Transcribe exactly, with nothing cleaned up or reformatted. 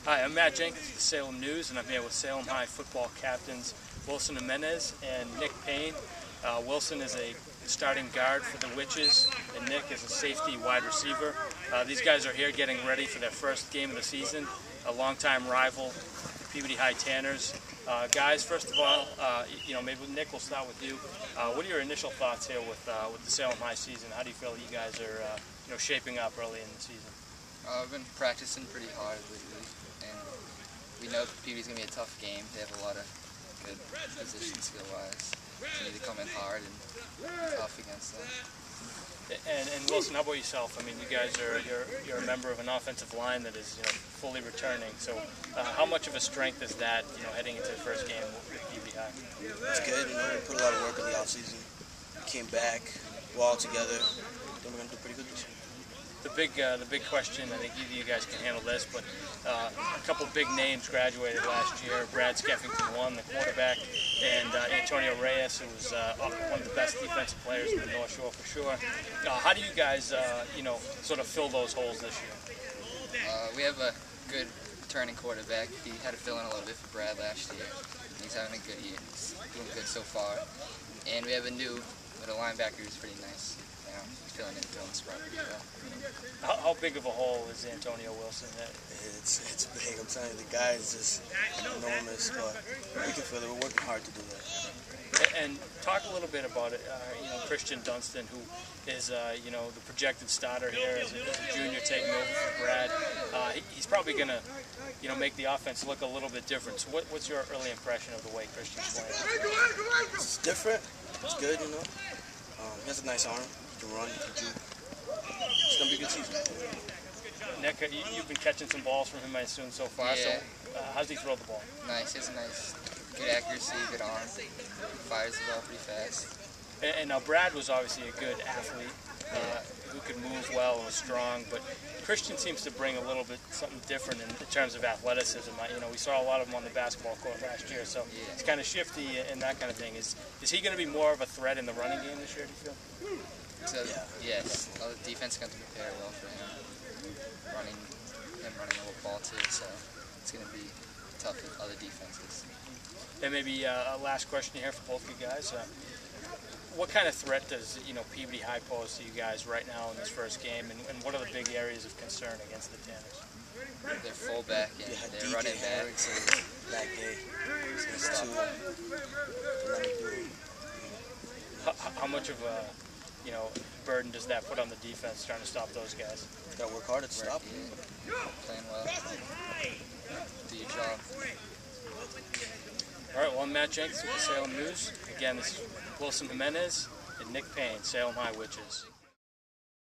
Hi, I'm Matt Jenkins with the Salem News, and I'm here with Salem High football captains Wilson Jiminez and Nick Paine. Uh, Wilson is a starting guard for the Witches, and Nick is a safety wide receiver. Uh, these guys are here getting ready for their first game of the season, a longtime rival, the Peabody High Tanners. Uh, guys, first of all, uh, you know, maybe Nick, we'll start with you. Uh, what are your initial thoughts here with uh, with the Salem High season? How do you feel you guys are, uh, you know, shaping up early in the season? Uh, I've been practicing pretty hard lately, and we know Peabody's going to be a tough game. They have a lot of good position skill-wise. So we need to come in hard and tough against them. And, and Wilson, how about yourself? I mean, you guys are you're, you're a member of an offensive line that is, you know, fully returning. So, uh, how much of a strength is that, you know, heading into the first game with Peabody High? It's good. You know, we put a lot of work in the offseason. We came back, we're all together. Then we're gonna do pretty good this year. The big, uh, the big question, I think either of you guys can handle this, but uh, a couple big names graduated last year. Brad Skeffington won, the quarterback, and uh, Antonio Reyes, who was uh, one of the best defensive players in the North Shore for sure. Uh, how do you guys, uh, you know, sort of fill those holes this year? Uh, we have a good returning quarterback. He had to fill in a little bit for Brad last year. He's having a good year. He's doing good so far. And we have a new middle linebacker who's pretty nice. You know, filling in filling spot pretty well. How, how big of a hole is Antonio Wilson? It's it's big. I'm telling you, the guy is just enormous, but we can feel it. We're working hard to do that. And talk a little bit about it. Uh, you know, Christian Dunstan, who is uh, you know, the projected starter here as a, as a junior, taking over for Brad. Uh, he, he's probably going to, you know, make the offense look a little bit different. So, what, what's your early impression of the way Christian's playing? It's different. It's good, you know. Um, he has a nice arm. He can run. He can juke. It's gonna be a good season. Nick, you, you've been catching some balls from him, I assume, so far. Yeah. So, uh, how's he throw the ball? Nice. He has a nice, good accuracy, good arm. Fires the ball pretty fast. And, and now Brad was obviously a good athlete uh, who could move well and was strong, but Christian seems to bring a little bit something different in, in terms of athleticism. I, you know, we saw a lot of him on the basketball court last year, so yeah. It's kind of shifty and that kind of thing. Is is he going to be more of a threat in the running game this year, do you feel? So, yeah. Yes, all the defense is going to prepare well for him. Running, him running the whole ball too, so it's going to be tough with other defenses. And maybe uh, a last question here for both of you guys. Uh, what kind of threat does, you know, Peabody High pose to you guys right now in this first game, and, and what are the big areas of concern against the Tanners? Their fullback and yeah, their D J running back. That day. It's two. How, how much of a, you know, burden does that put on the defense trying to stop those guys? Gotta work harder to stop them. Yeah. Playing well. Do your job. All right, well, I'm Matt Jenkins with the Salem News. Again, this is Wilson Jiminez and Nick Paine, Salem High Witches.